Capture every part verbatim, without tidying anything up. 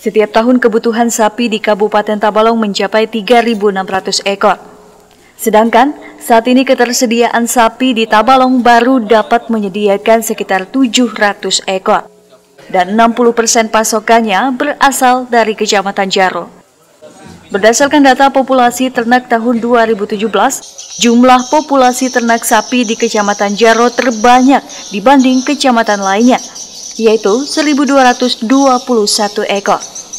Setiap tahun kebutuhan sapi di Kabupaten Tabalong mencapai tiga ribu enam ratus ekor. Sedangkan saat ini ketersediaan sapi di Tabalong baru dapat menyediakan sekitar tujuh ratus ekor. Dan enam puluh persen pasokannya berasal dari Kecamatan Jaro. Berdasarkan data populasi ternak tahun dua ribu tujuh belas, jumlah populasi ternak sapi di Kecamatan Jaro terbanyak dibanding kecamatan lainnya, yaitu seribu dua ratus dua puluh satu ekor.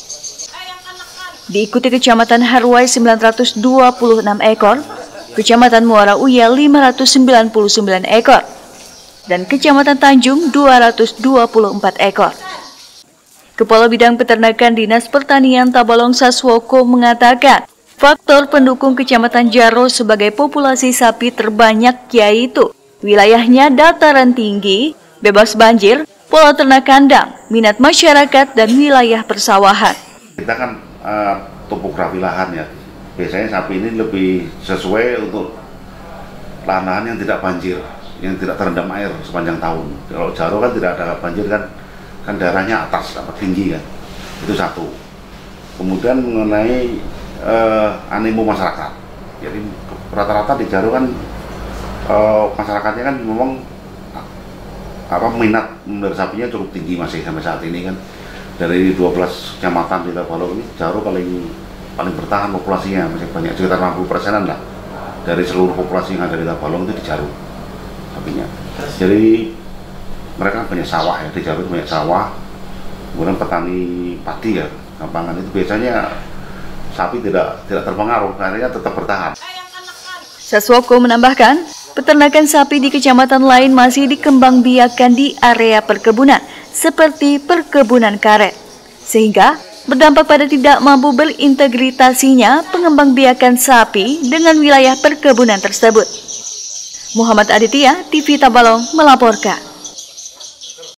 Diikuti Kecamatan Harwai sembilan ratus dua puluh enam ekor, Kecamatan Muara Uya lima ratus sembilan puluh sembilan ekor, dan Kecamatan Tanjung dua ratus dua puluh empat ekor. Kepala Bidang Peternakan Dinas Pertanian Tabalong Saswoko mengatakan, faktor pendukung Kecamatan Jaro sebagai populasi sapi terbanyak yaitu wilayahnya dataran tinggi, bebas banjir, pola ternak kandang, minat masyarakat, dan wilayah persawahan. Kita kan uh, topografi lahan ya, biasanya sapi ini lebih sesuai untuk lahan yang tidak banjir, yang tidak terendam air sepanjang tahun. Kalau Jaro kan tidak ada banjir kan, kan daerahnya atas, apa tinggi kan, itu satu. Kemudian mengenai uh, animo masyarakat, jadi rata-rata di Jaro kan uh, masyarakatnya kan memang apa minat memelihara sapinya cukup tinggi masih sampai saat ini kan. Dari dua belas kecamatan di Tabalong ini, Jaro paling paling bertahan populasinya, masih banyak, sekitar enam puluh persenan lah dari seluruh populasi yang ada di Tabalong itu di Jaro sapinya. Jadi mereka banyak sawah ya, di Jaro itu banyak sawah, kemudian petani padi ya, kampangan itu biasanya sapi tidak tidak terpengaruh, akhirnya tetap bertahan. Saswoko menambahkan, peternakan sapi di kecamatan lain masih dikembangbiakkan di area perkebunan, seperti perkebunan karet, sehingga berdampak pada tidak mampu berintegritasinya pengembangbiakan sapi dengan wilayah perkebunan tersebut. Muhammad Aditya, T V Tabalong melaporkan.